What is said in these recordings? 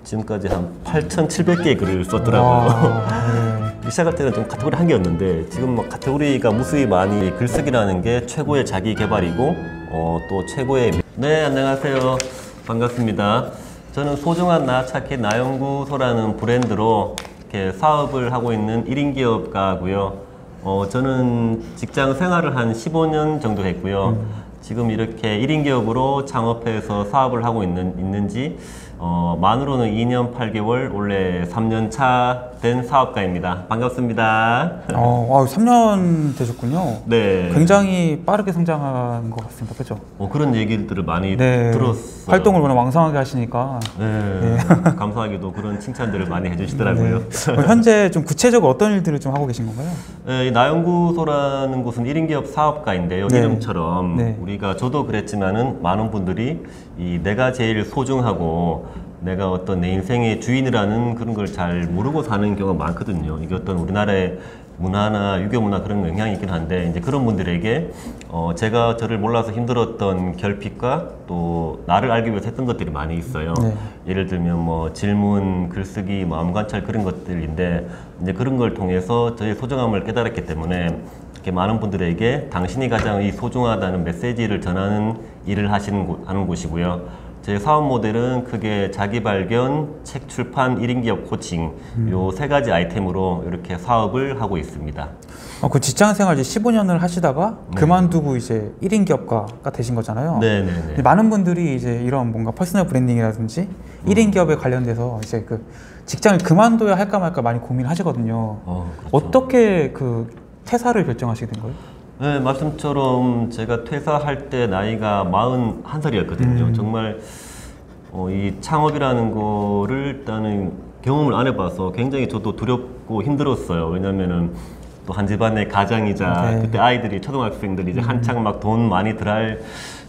지금까지 한 8,700개의 글을 썼더라고요. 시작할 때는 좀 카테고리 한 개였는데 지금 뭐 카테고리가 무수히 많이 글쓰기라는 게 최고의 자기 개발이고 또 최고의 네, 안녕하세요. 반갑습니다. 저는 소중한 나 착해 나연구소라는 브랜드로 이렇게 사업을 하고 있는 1인 기업가고요. 저는 직장 생활을 한 15년 정도 했고요. 지금 이렇게 1인 기업으로 창업해서 사업을 하고 있는지 만으로는 2년 8개월, 원래 3년 차 된 사업가입니다. 반갑습니다. 3년 되셨군요. 네. 굉장히 빠르게 성장한 것 같습니다. 그렇죠? 그런 얘기들을 많이 네. 들었어요. 활동을 워낙 왕성하게 하시니까. 네. 감사하게도 그런 칭찬들을 많이 해주시더라고요. 네. 현재 좀 구체적으로 어떤 일들을 좀 하고 계신 건가요? 네, 이 나연구소라는 곳은 1인 기업 사업가인데요. 네. 이름처럼 네. 우리가 저도 그랬지만은 많은 분들이 이 내가 제일 소중하고 내가 어떤 내 인생의 주인이라는 그런 걸 잘 모르고 사는 경우가 많거든요. 이게 어떤 우리나라의 문화나 유교 문화 그런 영향이 있긴 한데 이제 그런 분들에게 제가 저를 몰라서 힘들었던 결핍과 또 나를 알기 위해서 했던 것들이 많이 있어요. 네. 예를 들면 뭐 질문, 글쓰기, 마음 관찰 그런 것들인데 이제 그런 걸 통해서 저의 소중함을 깨달았기 때문에 이렇게 많은 분들에게 당신이 가장 이 소중하다는 메시지를 전하는 일을 하는 곳이고요. 제 사업 모델은 크게 자기 발견, 책 출판, 1인 기업 코칭 요 세 가지 아이템으로 이렇게 사업을 하고 있습니다. 그 직장 생활 이제 15년을 하시다가 그만두고 이제 1인 기업가가 되신 거잖아요. 네네네. 많은 분들이 이제 이런 뭔가 퍼스널 브랜딩이라든지 1인 기업에 관련돼서 이제 그 직장을 그만둬야 할까 말까 많이 고민하시거든요. 그렇죠. 어떻게 그 퇴사를 결정하시게 된 거예요? 네, 말씀처럼 제가 퇴사할 때 나이가 41살이었거든요. 정말 이 창업이라는 거를 일단은 경험을 안 해봐서 굉장히 저도 두렵고 힘들었어요. 왜냐면은 또 한 집안의 가장이자 네. 그때 아이들이 초등학생들이 이제 한창 막 돈 많이 들어갈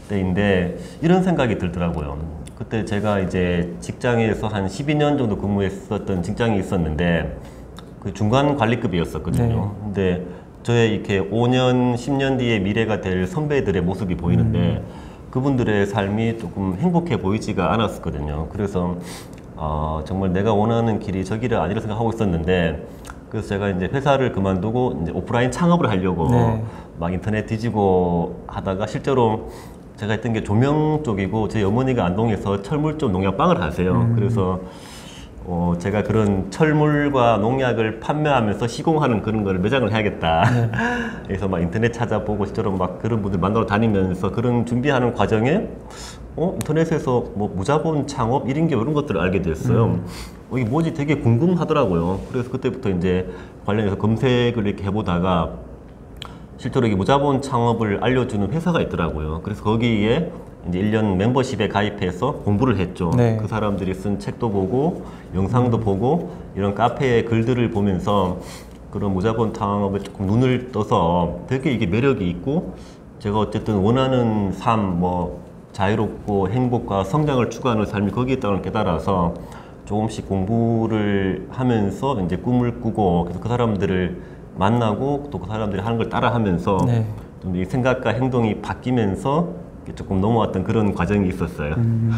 때인데 이런 생각이 들더라고요. 그때 제가 이제 직장에서 한 12년 정도 근무했었던 직장이 있었는데 그 중간 관리급이었었거든요. 네. 근데 저의 이렇게 5년, 10년 뒤에 미래가 될 선배들의 모습이 보이는데 그분들의 삶이 조금 행복해 보이지가 않았었거든요. 그래서 정말 내가 원하는 길이 저 길이 아니라 생각하고 있었는데 그래서 제가 이제 회사를 그만두고 이제 오프라인 창업을 하려고 네. 막 인터넷 뒤지고 하다가 실제로 제가 했던 게 조명 쪽이고 제 어머니가 안동에서 철물 쪽 농약빵을 하세요. 그래서 제가 그런 철물과 농약을 판매하면서 시공하는 그런 거를 매장을 해야겠다. 네. 그래서 막 인터넷 찾아보고 실제로 막 그런 분들 만나러 다니면서 그런 준비하는 과정에 인터넷에서 뭐 무자본 창업, 1인 기업 이런 것들을 알게 됐어요. 이게 뭐지 되게 궁금하더라고요. 그래서 그때부터 이제 관련해서 검색을 이렇게 해보다가 실제로 이게 무자본 창업을 알려주는 회사가 있더라고요. 그래서 거기에 이제 1년 멤버십에 가입해서 공부를 했죠. 네. 그 사람들이 쓴 책도 보고 영상도 보고 이런 카페의 글들을 보면서 그런 무자본 창업에 조금 눈을 떠서 되게 이게 매력이 있고 제가 어쨌든 원하는 삶, 뭐 자유롭고 행복과 성장을 추구하는 삶이 거기에 있다는 걸 깨달아서 조금씩 공부를 하면서 이제 꿈을 꾸고 그래서 그 사람들을 만나고 또 그 사람들이 하는 걸 따라 하면서 네. 좀 이 생각과 행동이 바뀌면서 조금 넘어왔던 그런 과정이 있었어요.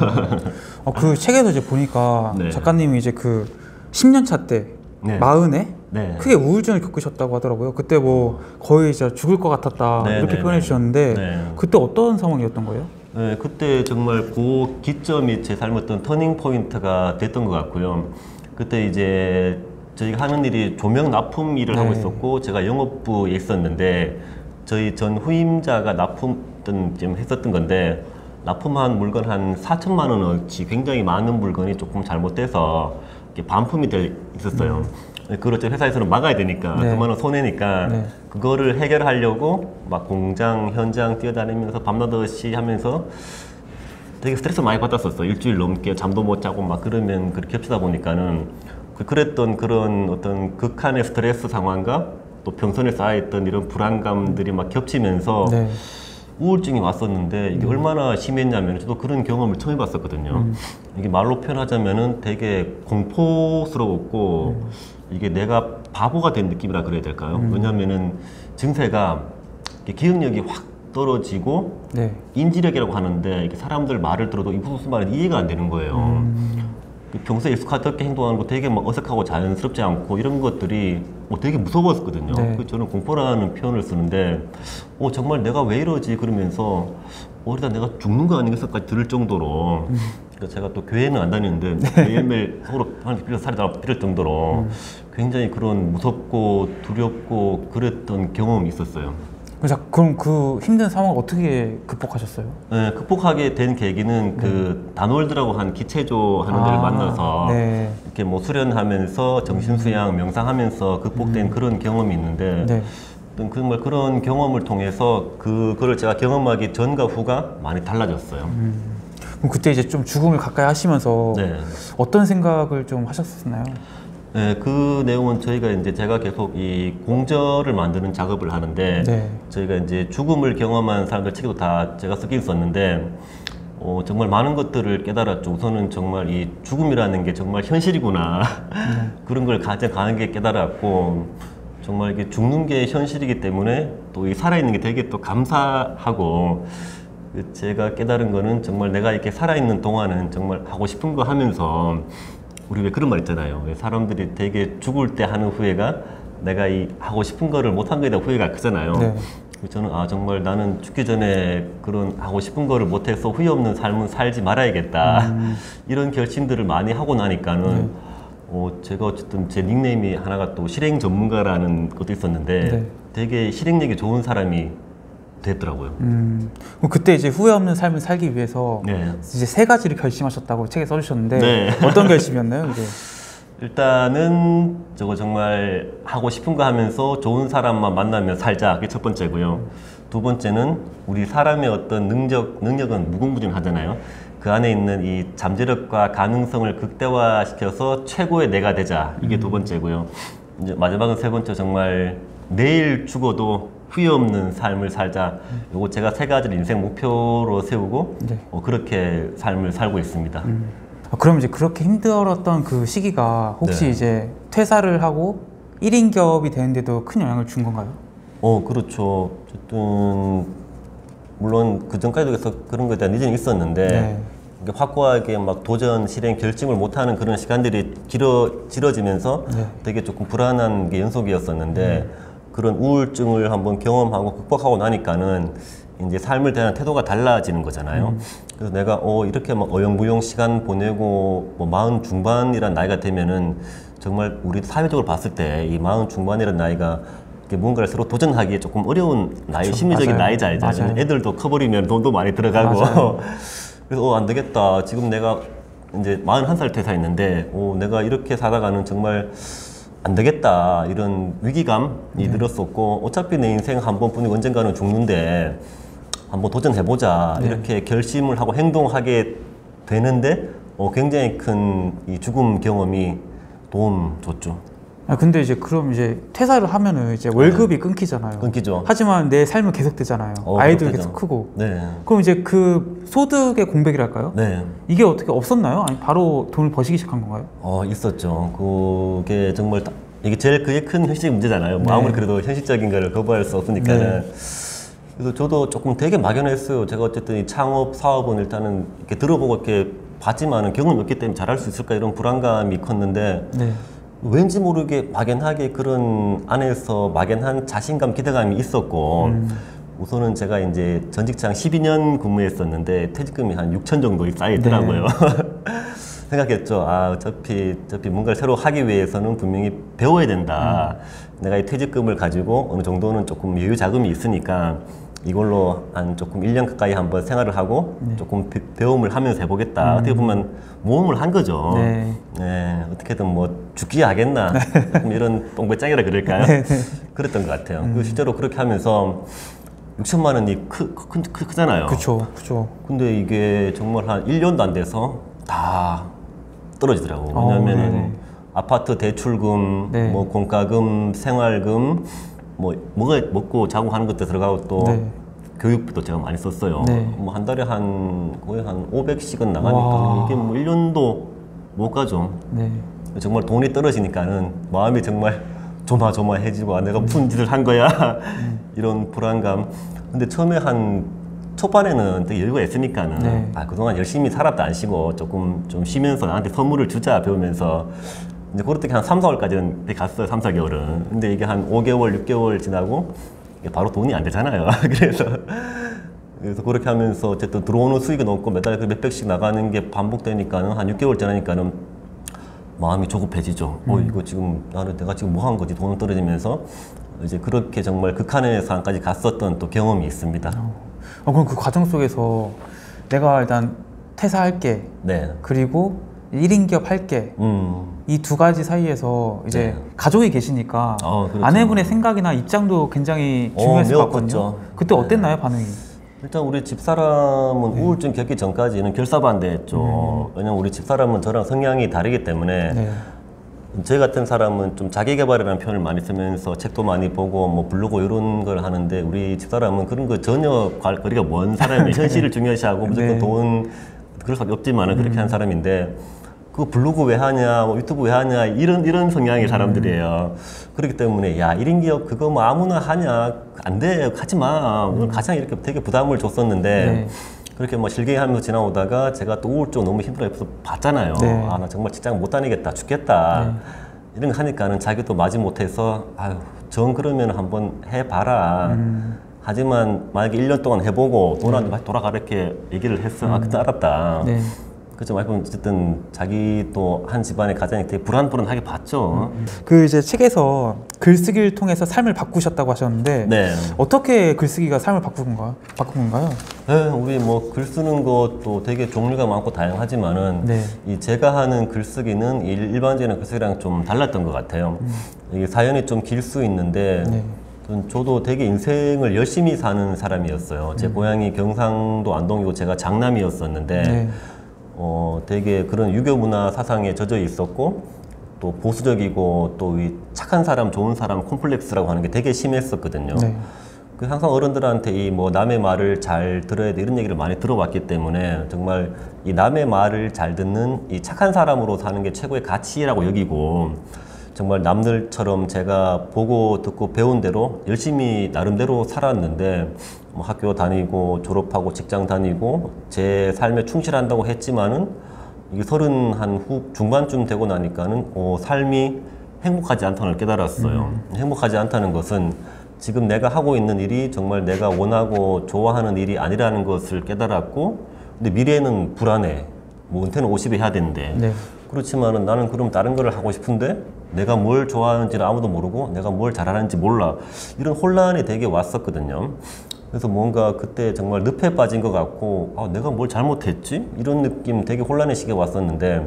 그 책에도 이제 보니까 네. 작가님이 이제 그 10년 차 때 네. 40에 네. 크게 우울증을 겪으셨다고 하더라고요. 그때 뭐 거의 진짜 죽을 것 같았다 네, 이렇게 네, 표현해 주셨는데 네. 그때 어떤 상황이었던 거예요? 네, 그때 정말 그 기점이 제 삶의 어떤 터닝 포인트가 됐던 것 같고요. 그때 이제 저희가 하는 일이 조명 납품 일을 네. 하고 있었고 제가 영업부에 있었는데 저희 전 후임자가 좀 했었던 건데 납품한 물건 한 4천만 원어치 굉장히 많은 물건이 조금 잘못돼서 이렇게 반품이 있었어요. 그걸 어차피 회사에서는 막아야 되니까 네. 그만은 손해니까 네. 그거를 해결하려고 막 공장 현장 뛰어다니면서 밤낮없이 하면서 되게 스트레스 많이 받았었어. 일주일 넘게 잠도 못 자고 막 그러면 그렇게 겹치다 보니까는 그랬던 그런 어떤 극한의 스트레스 상황과 또 평선에 쌓여있던 이런 불안감들이 막 겹치면서 네. 우울증이 왔었는데 이게 얼마나 심했냐면 저도 그런 경험을 처음 해봤었거든요. 이게 말로 표현하자면은 되게 공포스러웠고 이게 내가 바보가 된 느낌이라 그래야 될까요? 왜냐면은 증세가 기억력이 확 떨어지고 네. 인지력이라고 하는데 이게 사람들 말을 들어도 이 무슨 말인지 이해가 안 되는 거예요. 평소에 익숙하게 행동하는 거 되게 막 어색하고 자연스럽지 않고 이런 것들이 되게 무서웠거든요. 네. 그래서 저는 공포라는 표현을 쓰는데 정말 내가 왜 이러지 그러면서 이러다 내가 죽는 거 아니겠어까지 들을 정도로 그래서 제가 또 교회는 안 다니는데 매일매일 서로 하나님 빌려서 살이 빌릴 정도로 굉장히 그런 무섭고 두렵고 그랬던 경험이 있었어요. 그럼 그 힘든 상황을 어떻게 극복하셨어요? 네, 극복하게 된 계기는 그 단월드라고 한 기체조 하는 데를 만나서 네. 이렇게 뭐 수련하면서 정신수양, 명상하면서 극복된 그런 경험이 있는데 네. 정말 그런 경험을 통해서 그거를 제가 경험하기 전과 후가 많이 달라졌어요. 그럼 그때 이제 좀 죽음을 가까이 하시면서 네. 어떤 생각을 좀 하셨었나요? 네, 그 내용은 제가 계속 이 공저를 만드는 작업을 하는데 네. 저희가 이제 죽음을 경험한 사람들 책도 다 제가 쓰긴 썼는데 정말 많은 것들을 깨달았죠. 우선은 정말 이 죽음이라는 게 정말 현실이구나. 그런 걸 가장 강하게 깨달았고 정말 이게 죽는 게 현실이기 때문에 또 이 살아있는 게 되게 또 감사하고 제가 깨달은 거는 정말 내가 이렇게 살아있는 동안은 정말 하고 싶은 거 하면서 우리 왜 그런 말 있잖아요. 사람들이 되게 죽을 때 하는 후회가 내가 이 하고 싶은 거를 못한 거에 대한 후회가 크잖아요. 네. 저는 정말 나는 죽기 전에 그런 하고 싶은 거를 못해서 후회 없는 삶은 살지 말아야겠다. 이런 결심들을 많이 하고 나니까는 제가 어쨌든 제 닉네임이 하나가 또 실행 전문가라는 것도 있었는데 네. 되게 실행력이 좋은 사람이 됐더라고요. 그럼 그때 이제 후회 없는 삶을 살기 위해서 네. 이제 3가지를 결심하셨다고 책에 써주셨는데 네. 어떤 결심이었나요? 이제? 일단은 저거 정말 하고 싶은 거 하면서 좋은 사람만 만나면 살자. 그게 첫 번째고요. 두 번째는 우리 사람의 어떤 능력은 무궁무진하잖아요. 그 안에 있는 이 잠재력과 가능성을 극대화시켜서 최고의 내가 되자. 이게 두 번째고요. 이제 마지막은 세 번째, 정말 내일 죽어도 후회 없는 삶을 살자. 요거 제가 3가지를 인생 목표로 세우고 네. 그렇게 삶을 살고 있습니다. 그럼 이제 그렇게 힘들었던 그 시기가 혹시 네. 이제 퇴사를 하고 1인 기업이 되는데도 큰 영향을 준 건가요? 그렇죠. 어쨌든 물론 그 전까지도 계속 그런 거에 대한 니즈는 있었는데 네. 이게 확고하게 막 도전, 실행, 결심을 못하는 그런 시간들이 길어지면서 네. 되게 조금 불안한 게 연속이었었는데 그런 우울증을 한번 경험하고 극복하고 나니까는 이제 삶을 대한 태도가 달라지는 거잖아요. 그래서 내가 이렇게 막 어영부영 시간 보내고 뭐 40 중반이란 나이가 되면은 정말 우리 사회적으로 봤을 때 이 40 중반이란 나이가 뭔가를 새로 도전하기에 조금 어려운 나이, 그쵸, 심리적인 맞아요. 나이잖아요. 맞아요. 애들도 커버리면 돈도 많이 들어가고. 맞아요. 그래서 안 되겠다. 지금 내가 이제 41살 퇴사했는데 내가 이렇게 살아가는 정말 안 되겠다. 이런 위기감이 들었었고 어차피 내 인생 한 번뿐이고 언젠가는 죽는데 한번 도전해보자. 이렇게 결심을 하고 행동하게 되는데 굉장히 큰 이 죽음 경험이 도움 줬죠. 근데 이제 그럼 이제 퇴사를 하면은 이제 월급이 끊기잖아요. 끊기죠. 하지만 내 삶은 계속되잖아요. 아이도 그렇겠죠. 계속 크고. 네. 그럼 이제 그 소득의 공백이랄까요? 네. 이게 어떻게 없었나요? 아니 바로 돈을 버시기 시작한 건가요? 있었죠. 그게 정말 이게 제일 그게 큰 현실적 문제잖아요. 뭐 아무리 그래도 현실적인 거를 거부할 수 없으니까는. 그래서 저도 조금 되게 막연했어요. 제가 어쨌든 이 창업 사업은 일단은 이렇게 들어보고 이렇게 봤지만은 경험이 없기 때문에 잘할 수 있을까 이런 불안감이 컸는데 네. 왠지 모르게 막연하게 그런 안에서 막연한 자신감, 기대감이 있었고 우선은 제가 이제 전 직장 12년 근무했었는데 퇴직금이 한 6천 정도 쌓이더라고요. 생각했죠. 어차피 뭔가를 새로 하기 위해서는 분명히 배워야 된다. 내가 이 퇴직금을 가지고 어느 정도는 조금 여유 자금이 있으니까 이걸로 한 조금 1년 가까이 한번 생활을 하고 조금 배움을 하면서 해보겠다. 어떻게 보면 모험을 한 거죠. 네, 어떻게든 뭐 죽기 하겠나. 조금 이런 똥배짱이라 그럴까요? 그랬던 것 같아요. 그리고 실제로 그렇게 하면서 6천만 원이 크잖아요. 그쵸. 근데 이게 정말 한 1년도 안 돼서 다 떨어지더라고. 왜냐면은 아파트 대출금, 뭐 공과금, 생활금, 뭐가 먹고 자고 하는 것도 들어가고 또 교육비도 제가 많이 썼어요. 뭐 한 달에 거의 한 500씩은 나가니까 이게 뭐 1년도 못 가죠. 정말 돈이 떨어지니까는 마음이 정말 조마조마해지고 내가 무슨 짓을 한 거야. 이런 불안감. 근데 처음에 한 초반에는 되게 여유가 있으니까는 네. 그동안 열심히 살았다 안 쉬고 조금 좀 쉬면서 나한테 선물을 주자 배우면서 이제 그렇게 한 3, 4월까지는 갔어요. 3, 4개월은. 근데 이게 한 5개월, 6개월 지나고 이게 바로 돈이 안 되잖아요. 그래서 그렇게 하면서 어쨌든 들어오는 수익은 없고 매달 그 몇백씩 나가는 게 반복되니까는 한 6개월 지나니까는 마음이 조급해지죠. 이거 지금 내가 지금 뭐 한 거지? 돈은 떨어지면서 이제 그렇게 정말 극한의 상황까지 갔었던 또 경험이 있습니다. 그럼 그 과정 속에서 내가 일단 퇴사할게. 네. 그리고 1인 기업 할게. 이 두 가지 사이에서 이제 네. 가족이 계시니까 그렇죠. 아내분의 생각이나 입장도 굉장히 중요했을 것 같거든요. 컸죠. 그때 어땠나요, 반응이? 일단 우리 집사람은 우울증 겪기 전까지는 결사반대했죠. 왜냐면 우리 집사람은 저랑 성향이 다르기 때문에 네. 저 같은 사람은 좀 자기개발이라는 표현을 많이 쓰면서 책도 많이 보고 뭐 블로그 이런 걸 하는데 우리 집사람은 그런 거 전혀 거리가 먼 사람이 현실을 중요시하고 무조건 네. 돈 그럴 수밖에 없지만은 그렇게 하는 사람인데 그 블로그 왜 하냐, 뭐 유튜브 왜 하냐 이런 성향의 사람들이에요. 그렇기 때문에 야 1인 기업 그거 뭐 아무나 하냐 안 돼 하지 마. 가장 이렇게 되게 부담을 줬었는데 네. 그렇게 뭐 실갱이하면서 지나오다가 제가 또 우울증 너무 힘들어서 봤잖아요. 네. 나 정말 직장 못 다니겠다 죽겠다 이런 거 하니까는 자기도 마지못해서 정 그러면 한번 해봐라. 하지만 만약에 1년 동안 해보고 돈 안 되면 돌아가 이렇게 얘기를 했어. 그때 알았다. 네. 그렇죠. 말씀 어쨌든 자기 또 한 집안의 가장이 되게 불안불안하게 봤죠. 그 이제 책에서 글쓰기를 통해서 삶을 바꾸셨다고 하셨는데 네. 어떻게 글쓰기가 삶을 바꾼 건가요? 네, 우리 뭐 글 쓰는 것도 되게 종류가 많고 다양하지만은 네. 이 제가 하는 글쓰기는 일반적인 글쓰기랑 좀 달랐던 것 같아요. 이게 사연이 좀 길 수 있는데 네. 저도 되게 인생을 열심히 사는 사람이었어요. 제 고향이 경상도 안동이고 제가 장남이었었는데 네. 되게 그런 유교 문화 사상에 젖어 있었고 또 보수적이고 또 이 착한 사람, 좋은 사람 콤플렉스라고 하는 게 되게 심했었거든요. 네. 그 항상 어른들한테 이 뭐 남의 말을 잘 들어야 돼 이런 얘기를 많이 들어왔기 때문에 정말 이 남의 말을 잘 듣는 이 착한 사람으로 사는 게 최고의 가치라고 여기고 정말 남들처럼 제가 보고 듣고 배운 대로 열심히 나름대로 살았는데 뭐 학교 다니고 졸업하고 직장 다니고 제 삶에 충실한다고 했지만은 이게 30 한 중반쯤 되고 나니까는 삶이 행복하지 않다는 걸 깨달았어요. 행복하지 않다는 것은 지금 내가 하고 있는 일이 정말 내가 원하고 좋아하는 일이 아니라는 것을 깨달았고 근데 미래에는 불안해. 뭐 은퇴는 50에 해야 되는데 네. 그렇지만은 나는 그럼 다른 거를 하고 싶은데 내가 뭘 좋아하는지는 아무도 모르고 내가 뭘 잘하는지 몰라 이런 혼란이 되게 왔었거든요. 그래서 뭔가 그때 정말 늪에 빠진 것 같고 내가 뭘 잘못했지? 이런 느낌 되게 혼란의 시기가 왔었는데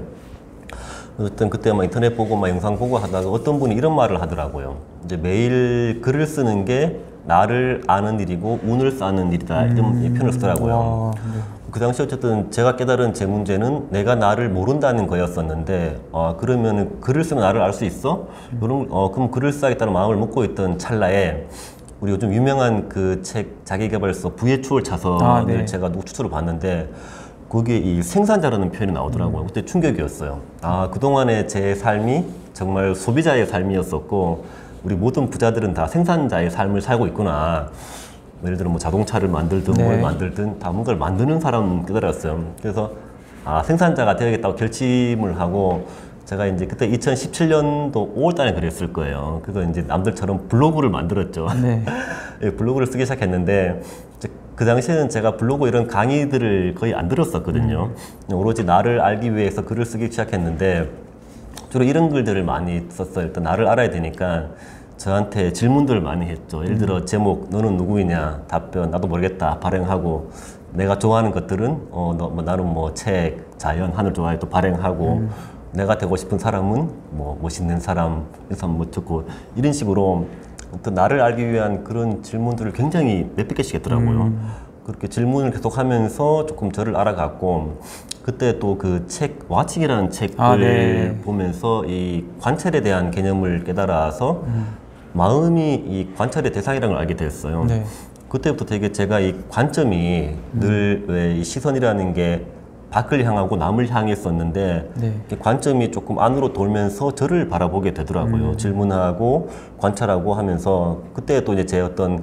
어떤 그때 막 인터넷 보고 막 영상 보고 하다가 어떤 분이 이런 말을 하더라고요. 이제 매일 글을 쓰는 게 나를 아는 일이고 운을 쌓는 일이다 이런 표현을 쓰더라고요. 와, 네. 그 당시 어쨌든 제가 깨달은 제 문제는 내가 나를 모른다는 거였었는데 그러면 글을 쓰면 나를 알 수 있어? 그럼 글을 써야겠다는 마음을 먹고 있던 찰나에 우리 요즘 유명한 그 책 자기계발서 부의 추월 차선을 네. 제가 추천을 봤는데 거기에 이 생산자라는 표현이 나오더라고요. 그때 충격이었어요. 그동안의 제 삶이 정말 소비자의 삶이었었고 우리 모든 부자들은 다 생산자의 삶을 살고 있구나. 예를 들어 뭐 자동차를 만들든 네. 뭘 만들든 다 뭔가를 만드는 사람 깨달았어요. 그래서 생산자가 되어야겠다고 결심을 하고 제가 이제 그때 2017년도 5월 달에 그랬을 거예요. 그래서 이제 남들처럼 블로그를 만들었죠. 네. 예, 블로그를 쓰기 시작했는데 그 당시에는 제가 블로그 이런 강의들을 거의 안 들었었거든요. 오로지 나를 알기 위해서 글을 쓰기 시작했는데 주로 이런 글들을 많이 썼어요. 일단 나를 알아야 되니까 저한테 질문들을 많이 했죠. 예를 들어 제목 너는 누구이냐 답변 나도 모르겠다 발행하고 내가 좋아하는 것들은 나는 뭐 책, 자연, 하늘 좋아해 또 발행하고 내가 되고 싶은 사람은 뭐 멋있는 사람 그래서 뭐 듣고 이런 식으로 어떤 나를 알기 위한 그런 질문들을 굉장히 몇백 개씩 했더라고요. 그렇게 질문을 계속하면서 조금 저를 알아갔고 그때 또 그 책 와칭이라는 책을 네. 보면서 이 관찰에 대한 개념을 깨달아서 마음이 이 관찰의 대상이라는 걸 알게 됐어요. 네. 그때부터 되게 제가 이 관점이 늘 왜 이 시선이라는 게 밖을 향하고 남을 향했었는데 네. 관점이 조금 안으로 돌면서 저를 바라보게 되더라고요. 질문하고 관찰하고 하면서 그때 또 이제 제 어떤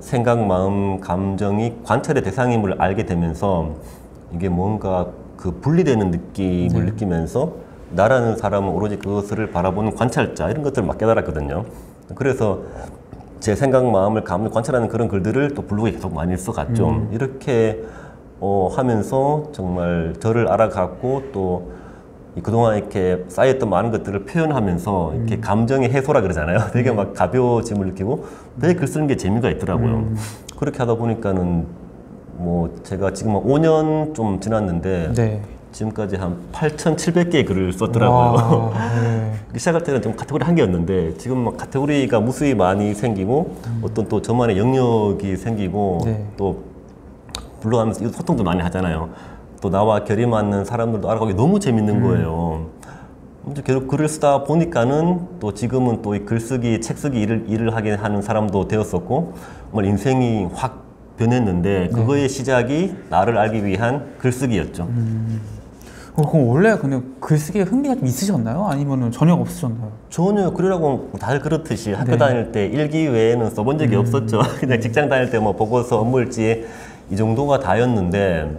생각, 마음, 감정이 관찰의 대상임을 알게 되면서 이게 뭔가 그 분리되는 느낌을 느끼면서 나라는 사람은 오로지 그것을 바라보는 관찰자 이런 것들을 막 깨달았거든요. 그래서 제 생각, 마음을, 감을 관찰하는 그런 글들을 또 블로그에 계속 많이 써갔죠. 이렇게 하면서 정말 저를 알아갔고 또 그동안 이렇게 쌓였던 많은 것들을 표현하면서 이렇게 감정의 해소라 그러잖아요. 되게 막 가벼워짐을 느끼고 되게 글 쓰는 게 재미가 있더라고요. 그렇게 하다 보니까는 뭐 제가 지금 한 5년 좀 지났는데 네. 지금까지 한 8,700개의 글을 썼더라고요. 네. 시작할 때는 좀 카테고리 한 개였는데 지금 막 카테고리가 무수히 많이 생기고 어떤 또 저만의 영역이 생기고 네. 또 블로그하면서 소통도 많이 하잖아요. 또 나와 결이 맞는 사람들도 알아가기 너무 재밌는 거예요. 이제 결국 글을 쓰다 보니까는 또 지금은 또 이 글쓰기, 책쓰기 일을 하게 하는 사람도 되었었고 정말 인생이 확 변했는데 그거의 시작이 나를 알기 위한 글쓰기였죠. 그럼 원래 그냥 글쓰기에 흥미가 좀 있으셨나요? 아니면 전혀 없으셨나요? 전혀 그러라고 다들 그렇듯이 학교 네. 다닐 때 일기 외에는 써본 적이 없었죠. 그냥 직장 다닐 때 뭐 보고서, 업무일지 이 정도가 다였는데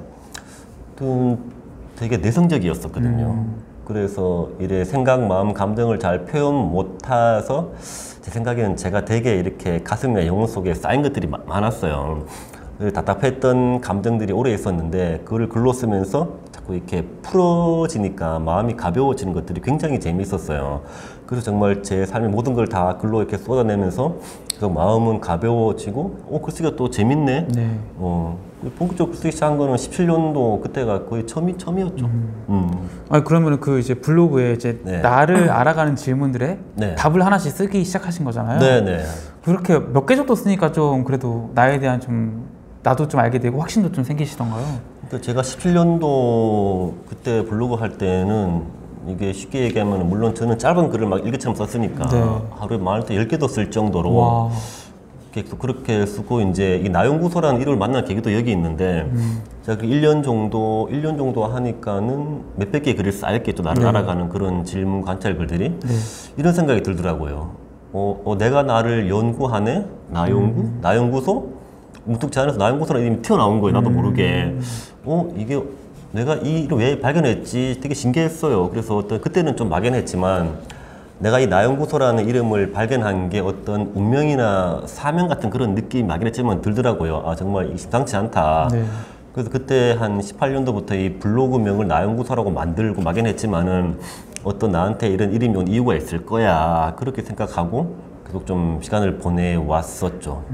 되게 내성적이었었거든요. 그래서 이래 생각, 마음, 감정을 잘 표현 못해서 제 생각에는 제가 되게 이렇게 가슴이나 영혼 속에 쌓인 것들이 많았어요. 답답했던 감정들이 오래 있었는데 그걸 글로 쓰면서 자꾸 이렇게 풀어지니까 마음이 가벼워지는 것들이 굉장히 재미있었어요. 그래서 정말 제 삶의 모든 걸 다 글로 이렇게 쏟아내면서 그래서 마음은 가벼워지고 글쓰기가 또 재밌네. 네. 본격적으로 쓰기 시작한 거는 17년도 그때가 거의 처음이었죠. 아니 그러면 그 이제 블로그에 이제 네. 나를 알아가는 질문들에 네. 답을 하나씩 쓰기 시작하신 거잖아요. 네네. 그렇게 몇 개 정도 쓰니까 좀 그래도 나에 대한 좀 나도 좀 알게 되고 확신도 좀 생기시던가요? 그러니까 제가 17년도 그때 블로그 할 때는 이게 쉽게 얘기하면 물론 저는 짧은 글을 막 일기처럼 썼으니까 네. 하루에 많을 때 10개도 쓸 정도로 와. 계속 그렇게 쓰고 이제 이 나연구소라는 이름을 만난 계기도 여기 있는데 제가 그 1년 정도 하니까는 몇백 개의 글을 쌓였겠죠. 나를 네. 알아가는 그런 질문 관찰 글들이 네. 이런 생각이 들더라고요. 내가 나를 연구하네? 나연구소? 문득 제 안에서 나연구소라는 이름이 튀어나온 거예요. 나도 모르게. 이게 내가 이 이름 왜 발견했지? 되게 신기했어요. 그래서 그때는 좀 막연했지만 내가 이 나연구소라는 이름을 발견한 게 어떤 운명이나 사명 같은 그런 느낌이 막연했지만 들더라고요. 아, 정말 심상치 않다. 네. 그래서 그때 한 18년도부터 이 블로그명을 나연구소라고 만들고 막연했지만은 어떤 나한테 이런 이름이 온 이유가 있을 거야. 그렇게 생각하고 계속 좀 시간을 보내왔었죠.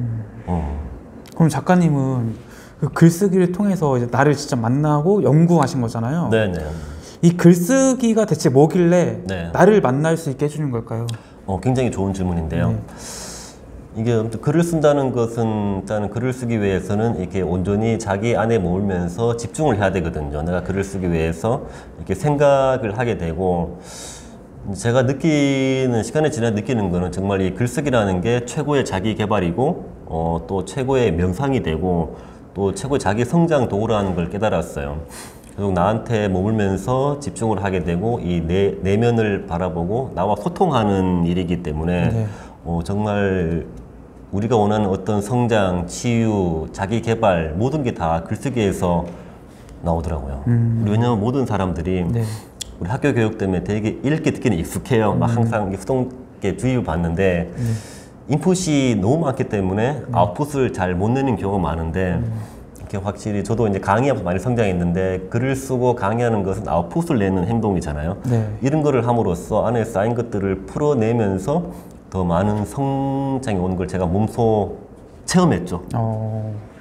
그럼 작가님은 그 글쓰기를 통해서 이제 나를 진짜 만나고 연구하신 거잖아요. 네네. 이 글쓰기가 대체 뭐길래 네. 나를 만날 수 있게 해주는 걸까요? 굉장히 좋은 질문인데요. 네. 이게 아무튼 글을 쓴다는 것은 일단은 글을 쓰기 위해서는 이렇게 온전히 자기 안에 머물면서 집중을 해야 되거든요. 내가 글을 쓰기 위해서 이렇게 생각을 하게 되고 제가 느끼는 시간이 지나 느끼는 거는 정말 이 글쓰기라는 게 최고의 자기 개발이고 또 최고의 명상이 되고 또 최고의 자기 성장 도구라는 걸 깨달았어요. 결국 나한테 머물면서 집중을 하게 되고 이 내면을 바라보고 나와 소통하는 일이기 때문에 네. 정말 우리가 원하는 어떤 성장, 치유, 자기 개발 모든 게 다 글쓰기에서 나오더라고요. 왜냐하면 모든 사람들이 네. 우리 학교 교육 때문에 되게 읽기 듣기는 익숙해요. 막 항상 수동계 주입을 받는데 인풋이 너무 많기 때문에 아웃풋을 잘 못 내는 경우가 많은데 이렇게 확실히 저도 이제 강의하면서 많이 성장했는데 글을 쓰고 강의하는 것은 아웃풋을 내는 행동이잖아요. 네. 이런 거를 함으로써 안에 쌓인 것들을 풀어내면서 더 많은 성장이 오는 걸 제가 몸소 체험했죠.